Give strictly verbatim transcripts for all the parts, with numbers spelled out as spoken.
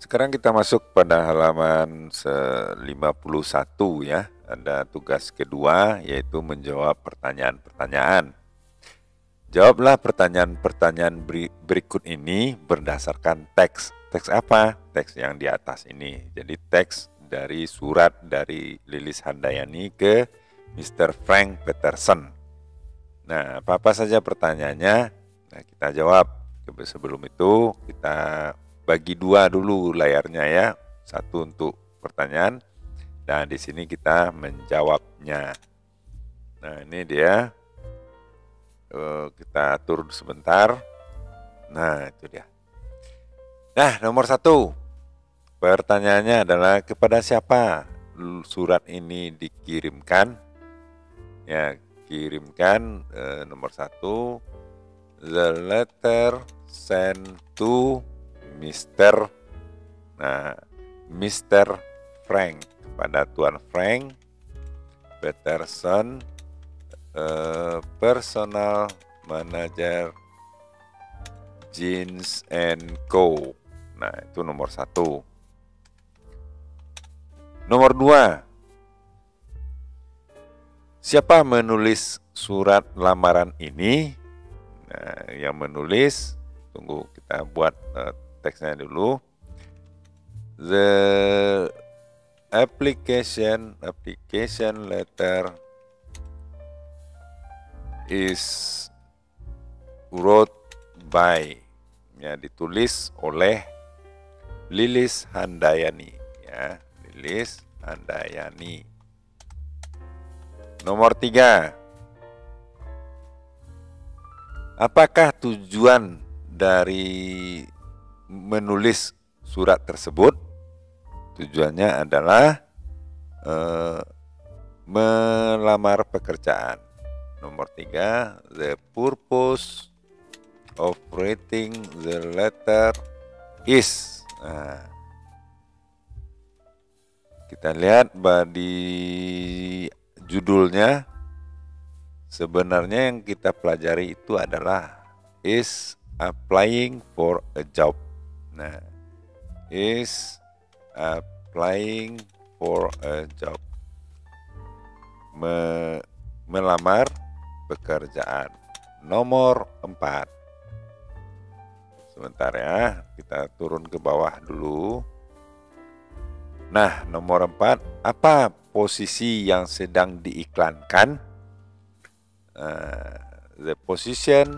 Sekarang kita masuk pada halaman lima puluh satu ya. Ada tugas kedua yaitu menjawab pertanyaan-pertanyaan. Jawablah pertanyaan-pertanyaan berikut ini berdasarkan teks. Teks apa? Teks yang di atas ini. Jadi teks dari surat dari Lilis Handayani ke mister Frank Peterson. Nah, apa-apa saja pertanyaannya? Nah, kita jawab. Sebelum itu kita bagi dua dulu layarnya ya. Satu untuk pertanyaan dan di sini kita menjawabnya. Nah, ini dia. Kita atur sebentar. Nah, itu dia. Nah, nomor satu. Pertanyaannya adalah kepada siapa surat ini dikirimkan? Ya, kirimkan eh, nomor satu. The letter sent to mister Nah, mister Frank, kepada Tuan Frank Peterson, eh, personal manager Jeans and Co. Nah, itu nomor satu. Nomor dua, siapa menulis surat lamaran ini? Nah, yang menulis, tunggu kita buat uh, teksnya dulu. The application application letter is wrote by, ya, ditulis oleh Lilis Handayani, ya, Lilis Handayani. Nomor tiga, apakah tujuan dari menulis surat tersebut? Tujuannya adalah eh, melamar pekerjaan. Nomor tiga, the purpose of writing the letter is. Nah, kita lihat di judulnya. Sebenarnya yang kita pelajari itu adalah is applying for a job. Nah, is applying for a job. Me melamar pekerjaan. Nomor empat. Sebentar ya, kita turun ke bawah dulu. Nah, nomor empat, apa posisi yang sedang diiklankan? Uh, the position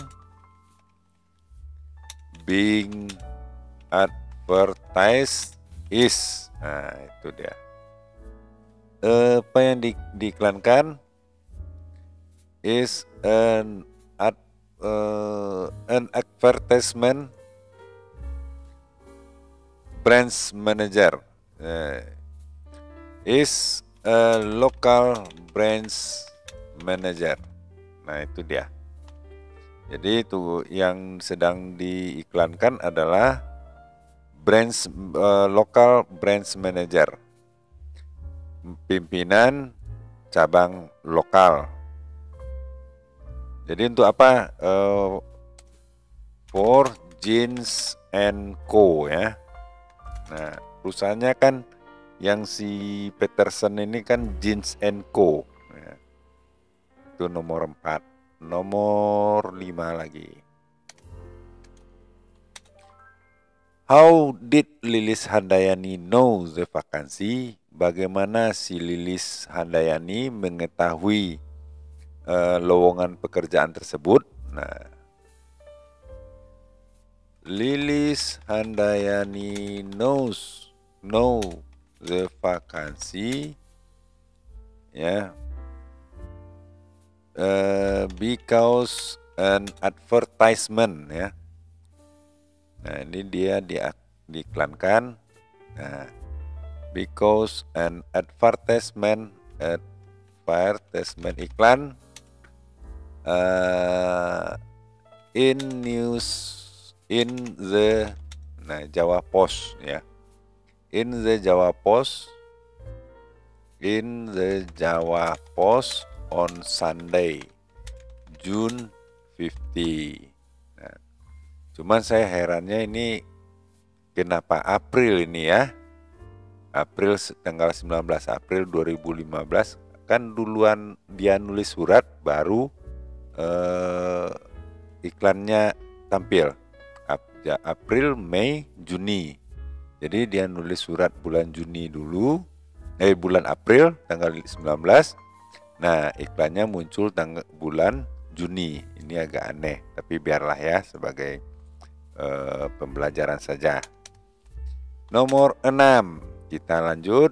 being advertised is. Nah, itu dia. Uh, apa yang di, diiklankan? Is an ad, uh, an advertisement branch manager. Uh, is a local branch manager. Nah, itu dia. Jadi itu yang sedang diiklankan adalah branch uh, local branch manager, pimpinan cabang lokal. Jadi untuk apa? Uh, for Jeans and Co ya. Nah, perusahaannya kan yang si Peterson ini kan Jeans and Co. Ya. Itu nomor empat. Nomor lima lagi. How did Lilis Handayani know the vacancy? Bagaimana si Lilis Handayani mengetahui uh, lowongan pekerjaan tersebut? Nah, Lilis Handayani knows know the vacancy, ya. Uh, because an advertisement, ya. Nah, ini dia di, diiklankan. Nah, because an advertisement advertisement iklan uh, in news in the nah Jawa Post, ya. In the Jawa Post in the Jawa Post on Sunday, June fifteenth. Nah, cuman saya herannya ini Kenapa April ini ya? April tanggal sembilan belas April dua ribu lima belas kan duluan dia nulis surat baru eh, iklannya tampil. April, Mei, Juni. Jadi dia nulis surat bulan Juni dulu, eh bulan April tanggal sembilan belas. Nah, iklannya muncul tanggal bulan Juni. Ini agak aneh, tapi biarlah ya sebagai eh, pembelajaran saja. Nomor enam, kita lanjut.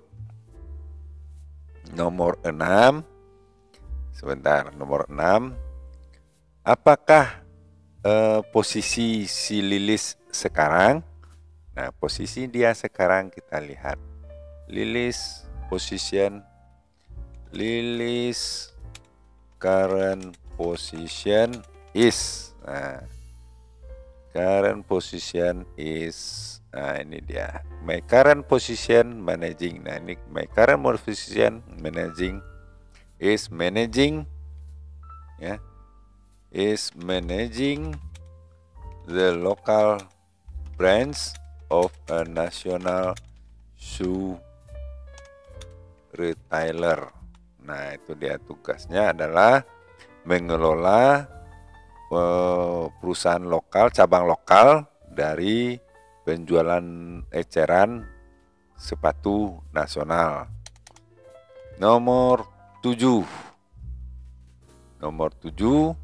Nomor enam. Sebentar, nomor enam. Apakah Uh, posisi si Lilis sekarang? Nah, posisi dia sekarang kita lihat. Lilis position, Lilis current position is. Nah, current position is. Nah, ini dia. My current position managing. Nah, ini my current position managing is managing, ya. Is managing the local branch of a national shoe retailer. Nah, itu dia tugasnya adalah mengelola uh, perusahaan lokal, cabang lokal dari penjualan eceran sepatu nasional. Nomor tujuh. Nomor tujuh.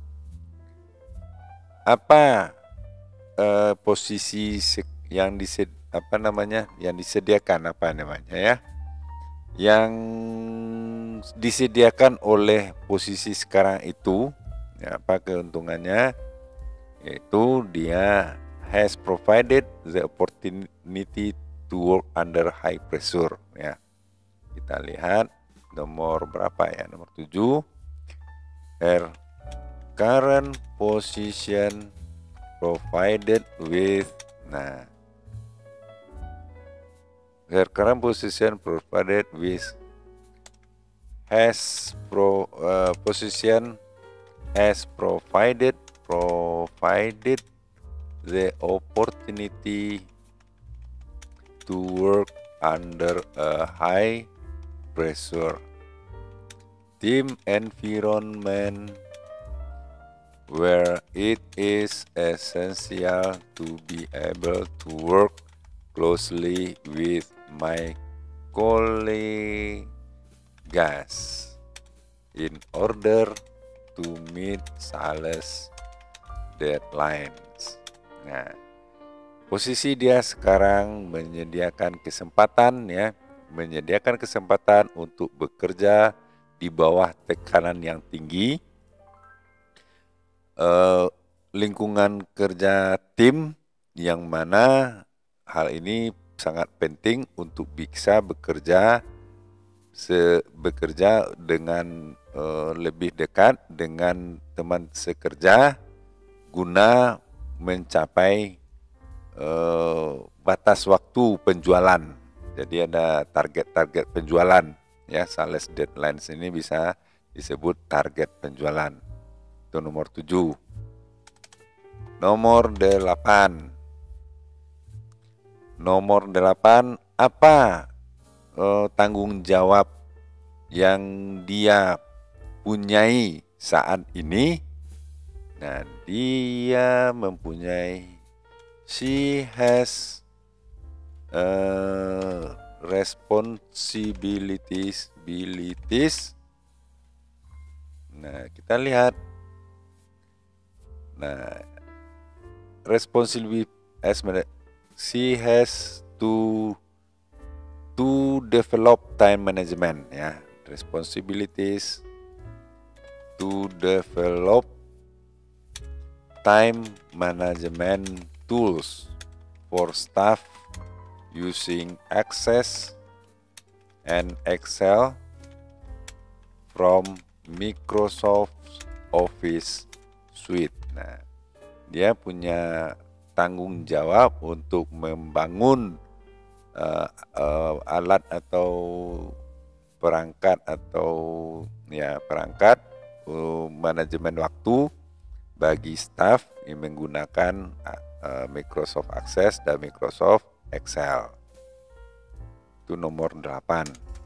Apa eh, posisi yang dised, apa namanya yang disediakan apa namanya ya yang disediakan oleh posisi sekarang itu ya, apa keuntungannya, yaitu dia has provided the opportunity to work under high pressure ya. Kita lihat nomor berapa ya, nomor tujuh. R current position provided with, nah, her current position provided with has pro uh, position has provided provided the opportunity to work under a high pressure team environment where it is essential to be able to work closely with my colleagues in order to meet sales deadlines. Nah, posisi dia sekarang menyediakan kesempatan ya, menyediakan kesempatan untuk bekerja di bawah tekanan yang tinggi. Uh, lingkungan kerja tim yang mana hal ini sangat penting untuk bisa bekerja se bekerja dengan uh, lebih dekat dengan teman sekerja guna mencapai uh, batas waktu penjualan. Jadi ada target-target penjualan ya, sales deadlines ini bisa disebut target penjualan. Itu nomor tujuh. Nomor delapan. Nomor delapan, apa eh, tanggung jawab yang dia punyai saat ini? Nah, dia mempunyai, she has uh, responsibilities, abilities. Nah, kita lihat. Nah, responsibility as she has to to develop time management ya, responsibilities to develop time management tools for staff using Access and Excel from Microsoft Office Suite. Nah, dia punya tanggung jawab untuk membangun uh, uh, alat atau perangkat atau ya perangkat uh, manajemen waktu bagi staf yang menggunakan uh, Microsoft Access dan Microsoft Excel. Itu nomor delapan.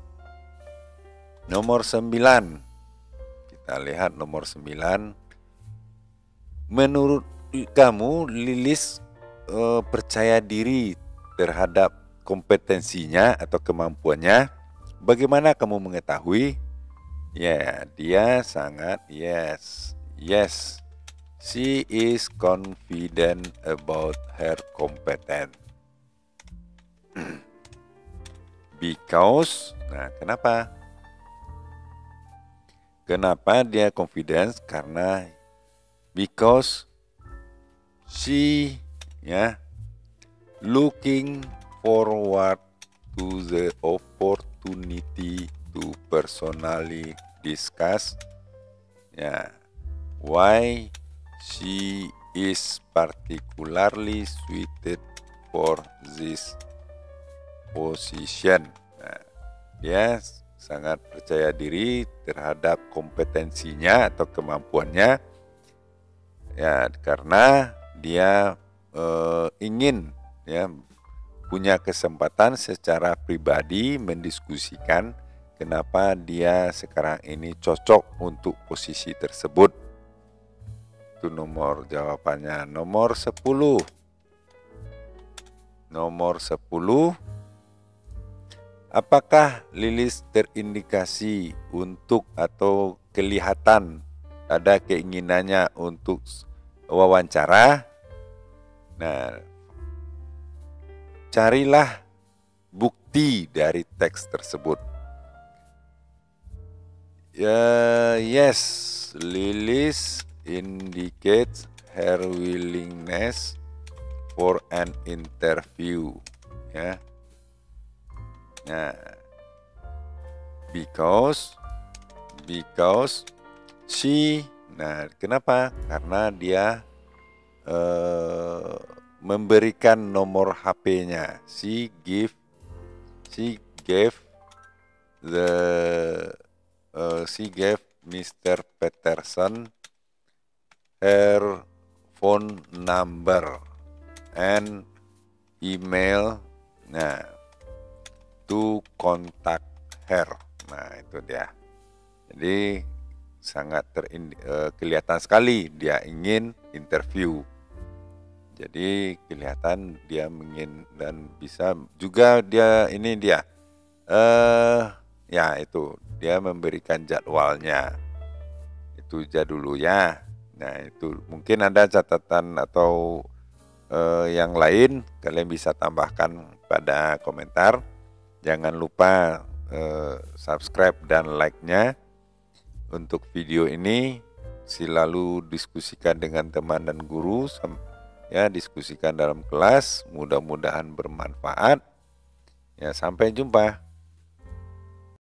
Nomor sembilan. Kita lihat nomor sembilan. Menurut kamu Lilis eh, percaya diri terhadap kompetensinya atau kemampuannya? Bagaimana kamu mengetahui? Ya, dia sangat yes. Yes. She is confident about her competence. Because, nah kenapa? Kenapa dia confidence? Karena because she ya looking forward to the opportunity to personally discuss ya why she is particularly suited for this position. Nah, dia sangat percaya diri terhadap kompetensinya atau kemampuannya ya karena dia eh, ingin ya punya kesempatan secara pribadi mendiskusikan kenapa dia sekarang ini cocok untuk posisi tersebut. Itu nomor jawabannya. Nomor sepuluh. Nomor sepuluh. Apakah Lilis terindikasi untuk atau kelihatan ada keinginannya untuk wawancara? Nah, carilah bukti dari teks tersebut. Ya, yes, Lilis indicates her willingness for an interview. Ya. Nah, because because she, nah kenapa? Karena dia uh, memberikan nomor H P-nya. She give, she gave the, uh, she gave Mister Peterson her phone number and email. Nah, to contact her. Nah, itu dia. Jadi sangat terin, uh, kelihatan sekali dia ingin interview. Jadi kelihatan dia ingin dan bisa juga dia ini dia. Eh uh, ya itu dia memberikan jadwalnya. Itu aja dulu ya. Nah, itu mungkin ada catatan atau uh, yang lain kalian bisa tambahkan pada komentar. Jangan lupa eh, subscribe dan like-nya untuk video ini. Selalu diskusikan dengan teman dan guru, ya diskusikan dalam kelas. Mudah-mudahan bermanfaat. Ya, sampai jumpa.